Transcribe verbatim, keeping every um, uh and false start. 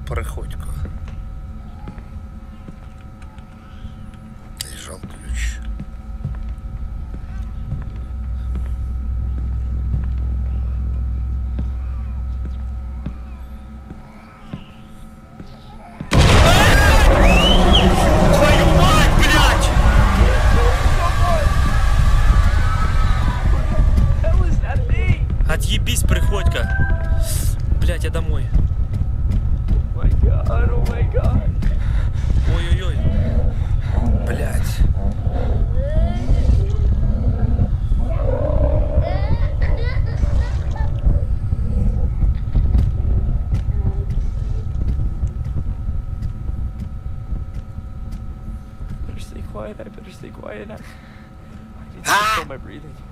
Приходько. Лежал ключ. Твою мать, блядь! Отъебись, Приходько. Блядь, я домой. Ой-ой-ой. Блядь. Better stay quiet. I better stay quiet. I need to control my breathing.